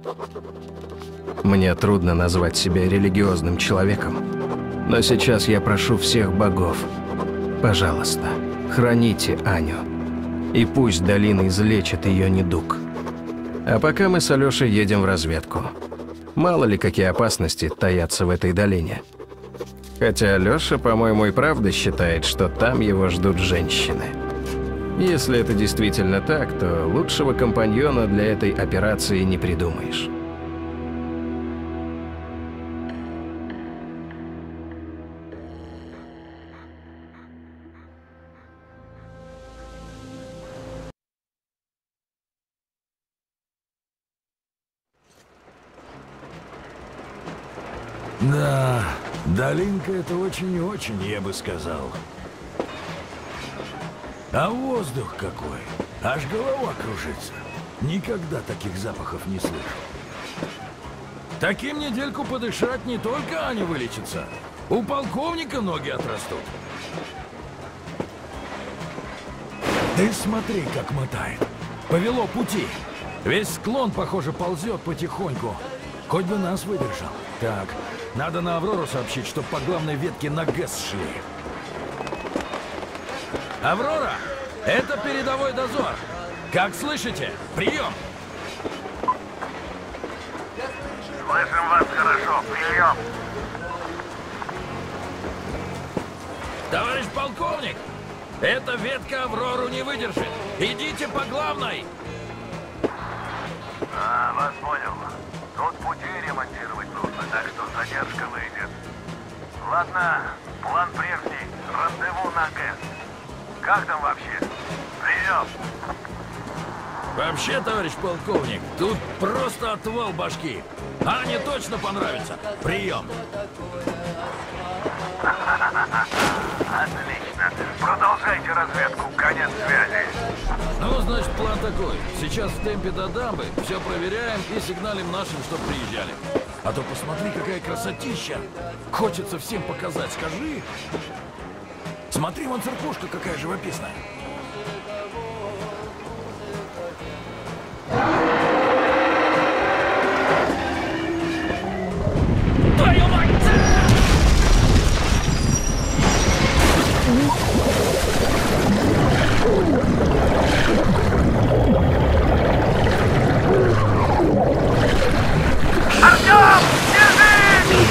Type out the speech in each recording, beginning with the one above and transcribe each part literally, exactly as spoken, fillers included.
Мне трудно назвать себя религиозным человеком, но сейчас я прошу всех богов, пожалуйста, храните Аню, и пусть долина излечит ее недуг. А пока мы с Алешей едем в разведку. Мало ли какие опасности таятся в этой долине. Хотя Алеша, по-моему, и правда считает, что там его ждут женщины. Если это действительно так, то лучшего компаньона для этой операции не придумаешь. Да, долинка это очень и очень, я бы сказал. А воздух какой! Аж голова кружится. Никогда таких запахов не слышал. Таким недельку подышать не только Аня вылечится. У полковника ноги отрастут. Ты смотри, как мотает. Повело пути. Весь склон, похоже, ползет потихоньку. Хоть бы нас выдержал. Так, надо на Аврору сообщить, чтоб по главной ветке на ГЭС шли. Аврора, это передовой дозор. Как слышите? Прием! Слышим вас хорошо. Прием! Товарищ полковник, эта ветка Аврору не выдержит. Идите по главной. А, вас понял. Тут пути ремонтировать нужно, так что задержка выйдет. Ладно, план прежний. Рандеву на ГЭС. Как там вообще? Прием! Вообще, товарищ полковник, тут просто отвал башки. Ане точно понравится. Прием! Отлично. Продолжайте разведку. Конец связи. Ну, значит, план такой. Сейчас в темпе до дамбы все проверяем и сигналим нашим, чтоб приезжали. А то посмотри, какая красотища. Хочется всем показать, скажи. Смотри, вон церквушка какая живописная. Твою мать! Артем! Держись!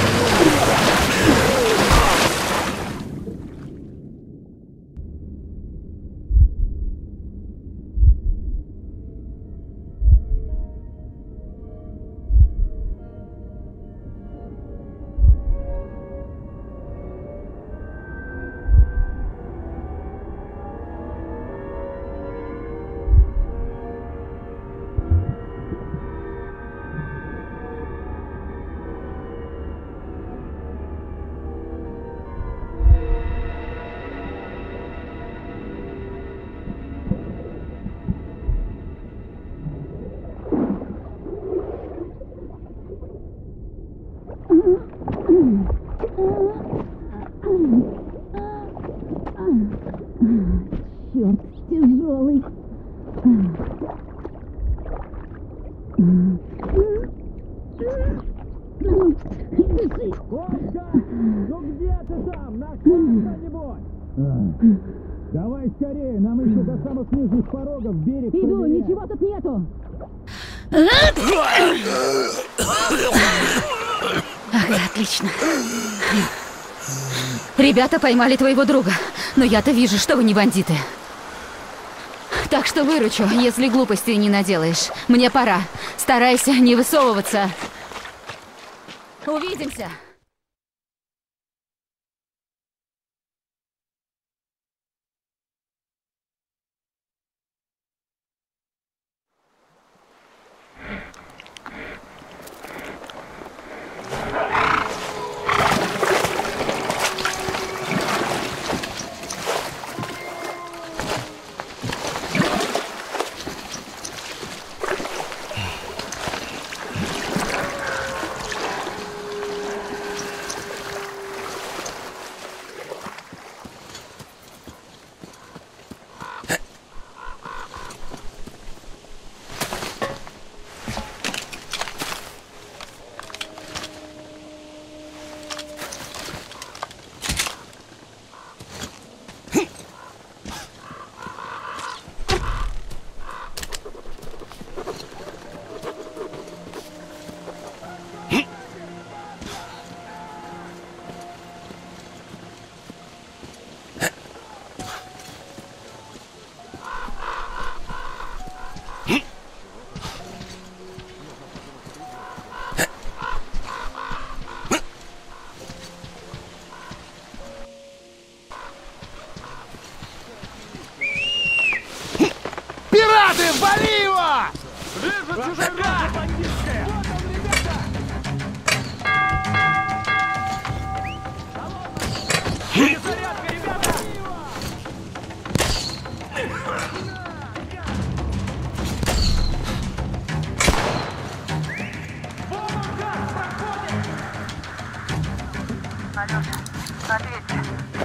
Черт, тяжелый. Костя! Ну где ты там? Нас кто-нибудь? Давай скорее, нам еще до самых нижних порогов берег. Иду, ничего тут нету. Ага, отлично. Ребята поймали твоего друга, но я-то вижу, что вы не бандиты. Так что выручу, если глупостей не наделаешь. Мне пора. Старайся не высовываться. Увидимся. налете. Ответьте.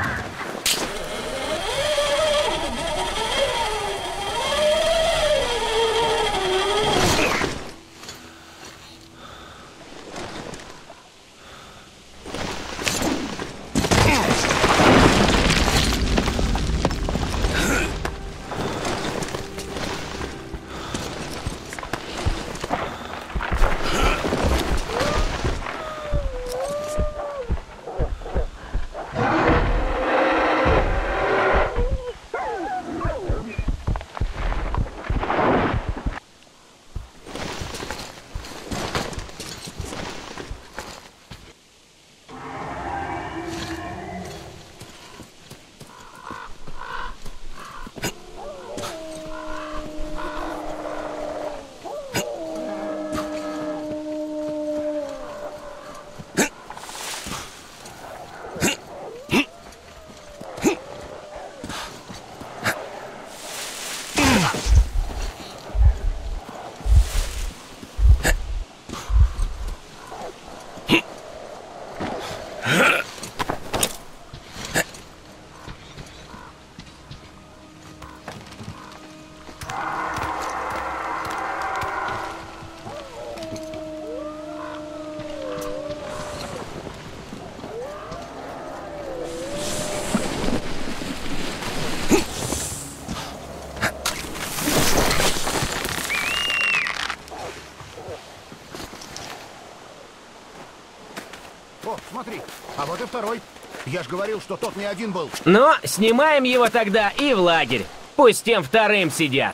О, смотри, а вот и второй. Я ж говорил, что тот не один был. Ну, снимаем его тогда и в лагерь. Пусть тем вторым сидят.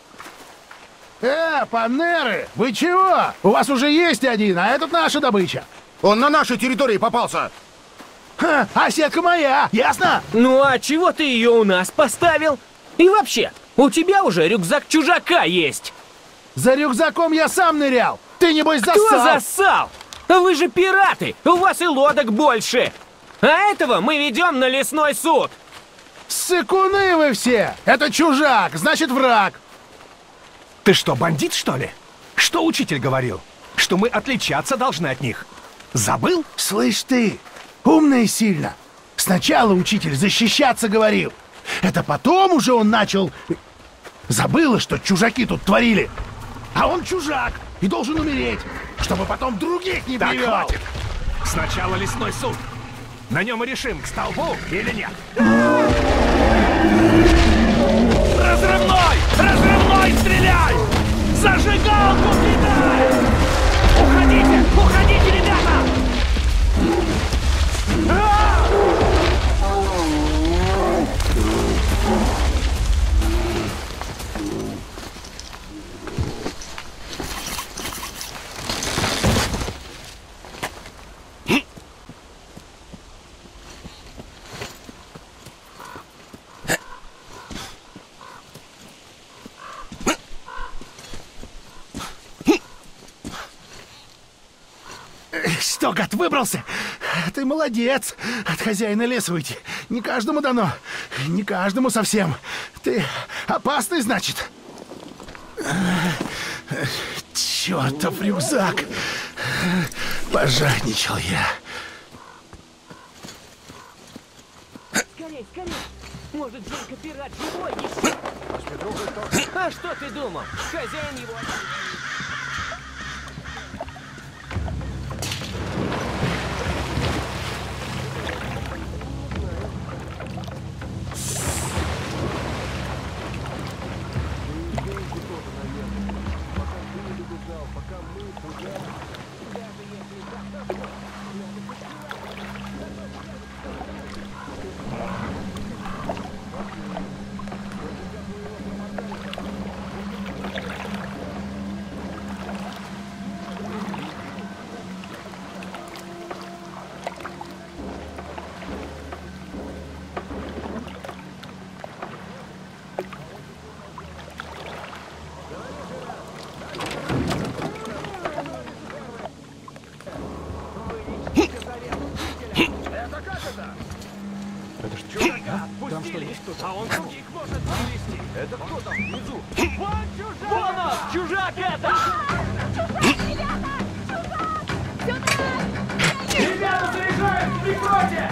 Э, панеры, вы чего? У вас уже есть один, а этот наша добыча. Он на нашей территории попался. Ха, а сетка моя, ясно? Ну а чего ты ее у нас поставил? И вообще, у тебя уже рюкзак чужака есть. За рюкзаком я сам нырял. Ты, небось, засал. Кто засал? Вы же пираты, у вас и лодок больше. А этого мы ведем на лесной суд. Ссыкуны вы все! Это чужак, значит враг. Ты что, бандит, что ли? Что учитель говорил? Что мы отличаться должны от них. Забыл? Слышь ты, умный и сильно. Сначала учитель защищаться говорил. Это потом уже он начал... Забыла, что чужаки тут творили. А он чужак и должен умереть, чтобы потом других не Так, привел. хватит. Сначала лесной суд. На нем и решим, к столбу или нет. Разрывной! Разрывной стреляй! Зажигалку кидай! Уходите! Уходите, ребята! Что, гад, выбрался? Ты молодец. От хозяина леса уйти. Не каждому дано. Не каждому совсем. Ты опасный, значит? Чертов рюкзак. Пожадничал я. Скорей, скорей! Может, Женька пират живой еще? А что ты думал? Хозяин его... А он других может вывести. Это кто там внизу? Вон чужак! Вон он! Чужак это! Ребята! Снаряды заряжают! Прикройте!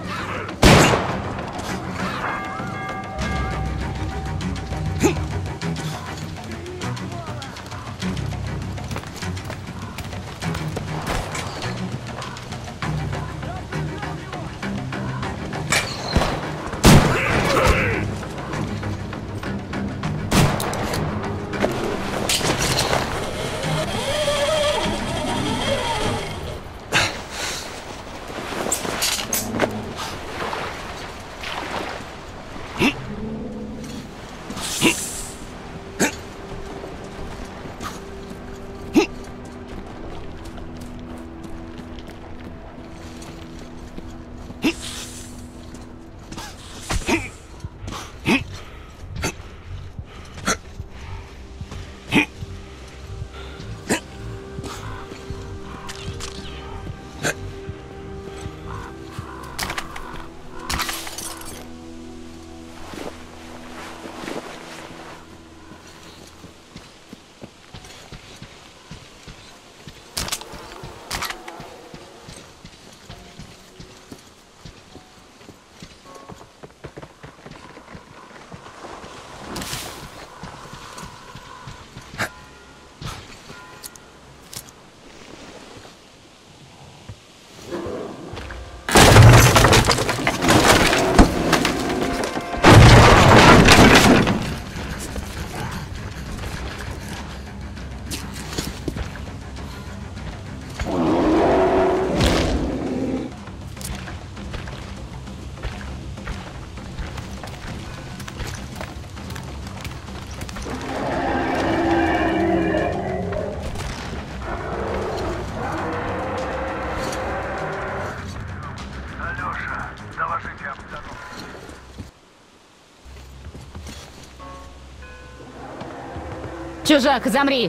Чужак, замри!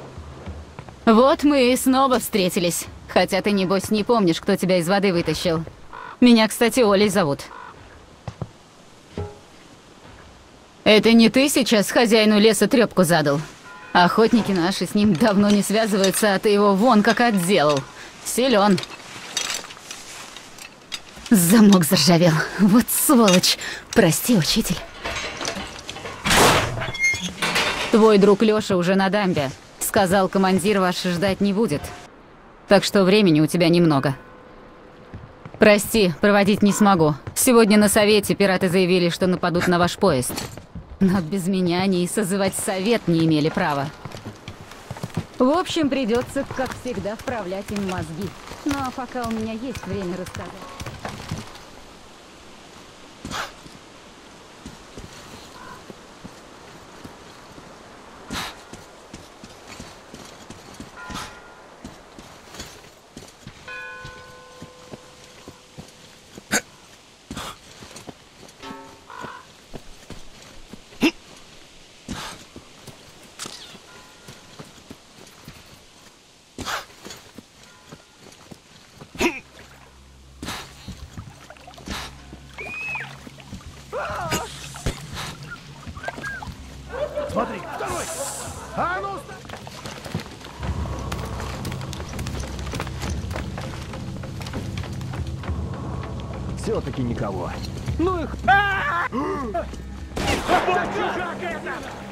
Вот мы и снова встретились. Хотя ты, небось, не помнишь, кто тебя из воды вытащил. Меня, кстати, Олей зовут. Это не ты сейчас хозяину леса трёпку задал? Охотники наши с ним давно не связываются, а ты его вон как отделал. Силён. Замок заржавел. Вот сволочь. Прости, учитель. Твой друг Лёша уже на дамбе. Сказал, командир ваш ждать не будет. Так что времени у тебя немного. Прости, проводить не смогу. Сегодня на совете пираты заявили, что нападут на ваш поезд. Но без меня они и созывать совет не имели права. В общем, придется, как всегда, вправлять им мозги. Ну а пока у меня есть время рассказать. Смотри, второй! А ну! Все-таки никого. Ну их... Вот чужак это!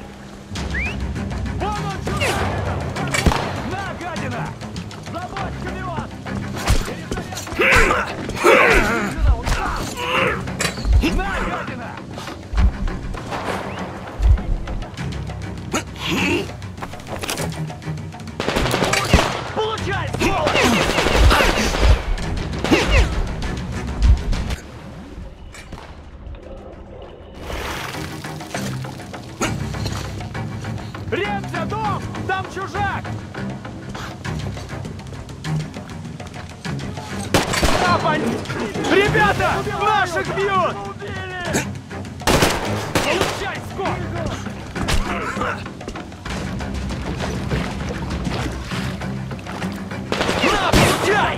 Вон он, чужак! На, гадина! Забудь камеон! На, гадина! Получай, сволочь! Ренця, дом! Там чужак! Апань! Ребята! Наших бьют! Получай, скот! На, получай!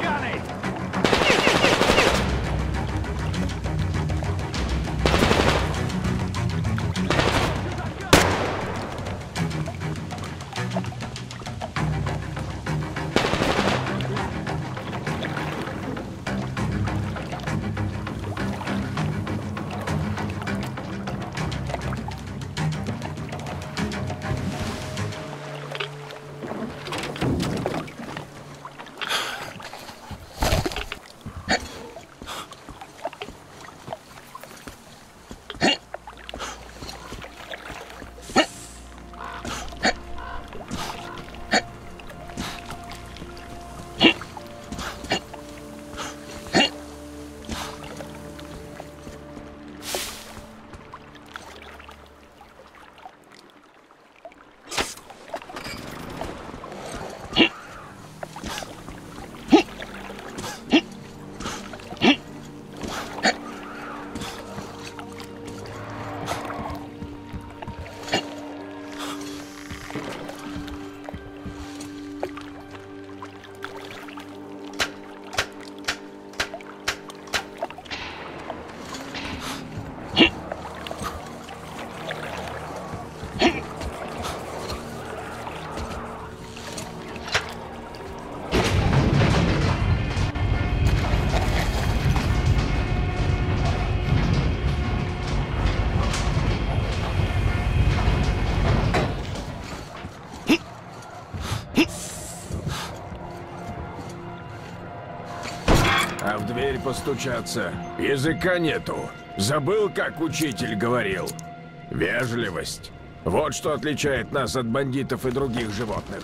постучаться. Языка нету. Забыл, как учитель говорил. Вежливость. Вот что отличает нас от бандитов и других животных.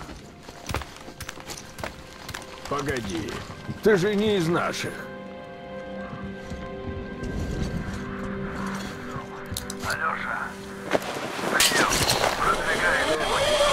Погоди, ты же не из наших. Алёша, прием. Продвигаемся.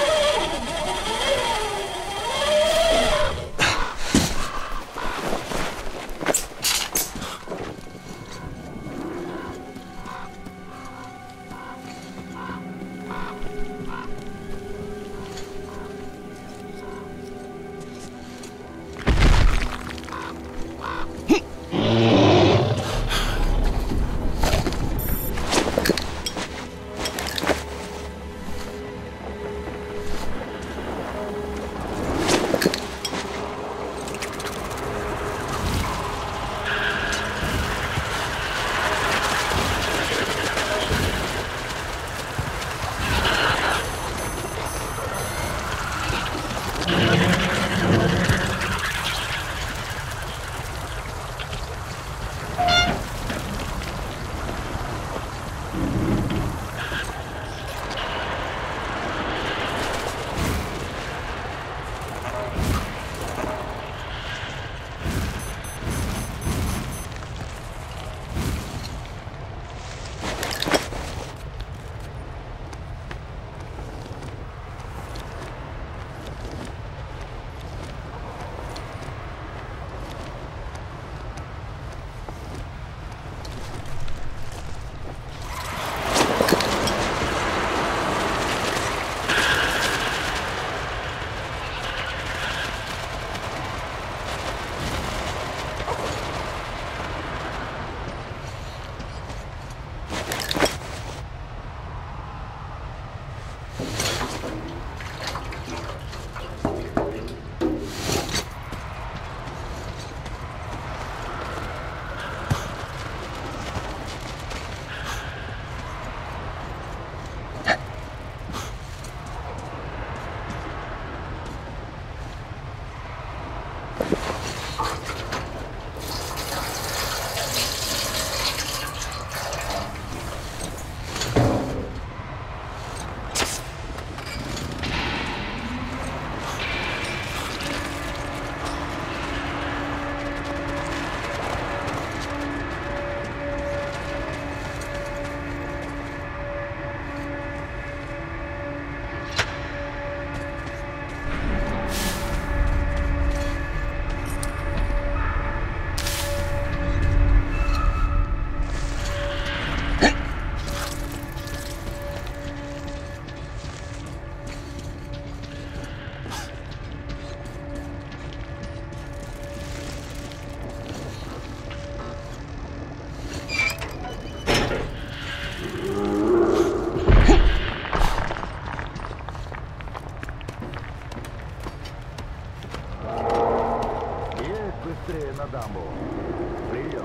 на дамбу. Прием.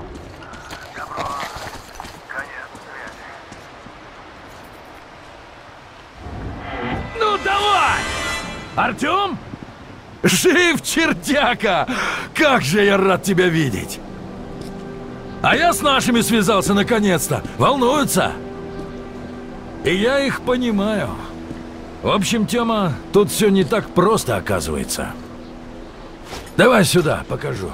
Добро. Конец связи. Ну давай! Артем? Жив, чертяка! Как же я рад тебя видеть! А я с нашими связался наконец-то. Волнуются. И я их понимаю. В общем, Тёма, тут все не так просто оказывается. Давай сюда, покажу.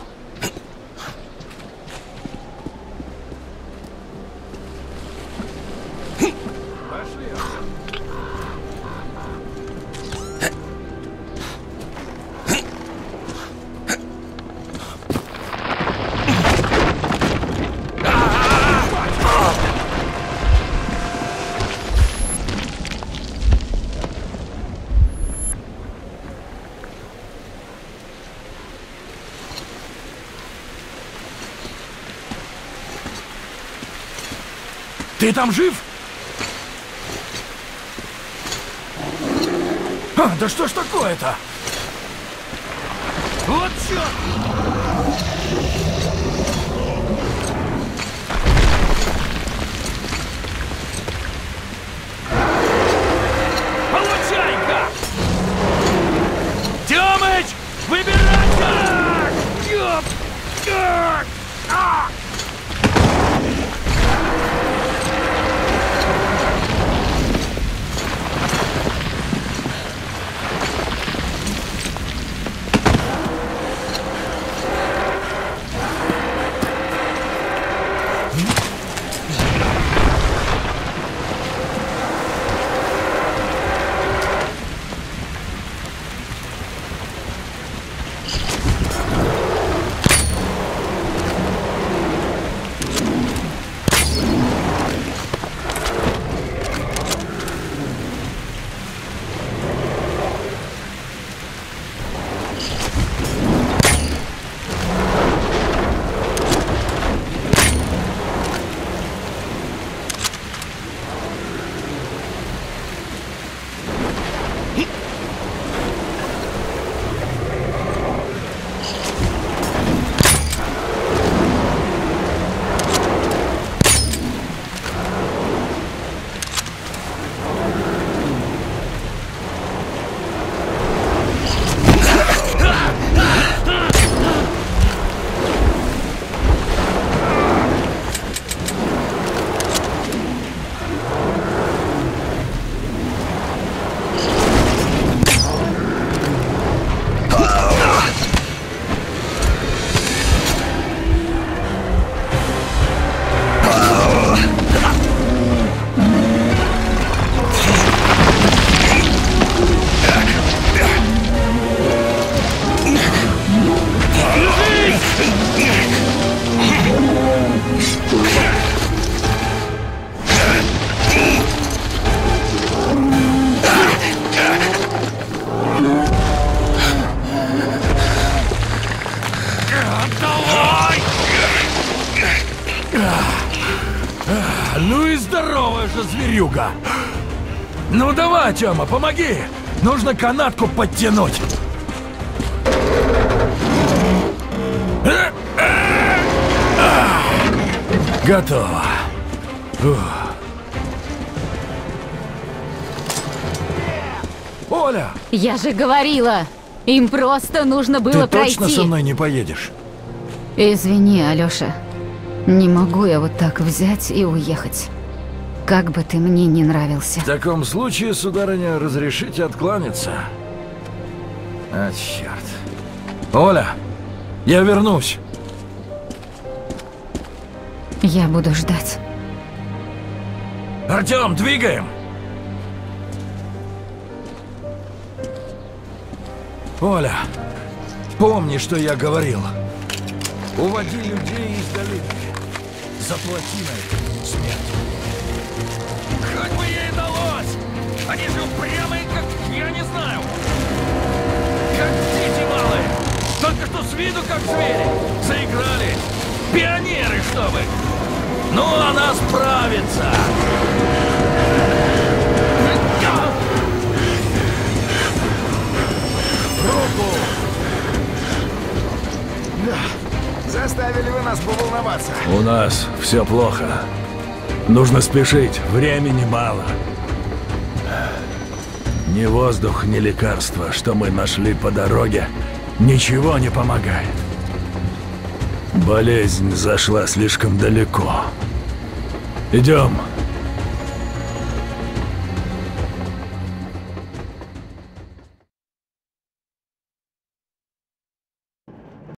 Ты там жив? А, да что ж такое-то? Вот черт! Получай-ка! Тёмыч, выбирайся! Ёп! Ёп! А! Ну и здоровая же зверюга! Ну давай, Тёма, помоги! Нужно канатку подтянуть! Готово. Ух. Оля! Я же говорила, им просто нужно было Ты пройти. точно со мной не поедешь? Извини, Алёша. Не могу я вот так взять и уехать. Как бы ты мне не нравился. В таком случае, сударыня, разрешите откланяться. А, черт. Оля, я вернусь. Я буду ждать. Артём, двигаем! Оля, помни, что я говорил. Уводи людей из долины. Заплати на это смерть. Хоть бы ей удалось! Они же упрямые, как я не знаю. Как дети малые. Только что с виду как звери. Заиграли. Пионеры, чтобы. Ну, она справится. Руку! Да, заставили вы нас поволноваться. У нас все плохо. Нужно спешить, времени мало. Ни воздух, ни лекарства, что мы нашли по дороге, ничего не помогает. Болезнь зашла слишком далеко. Идем.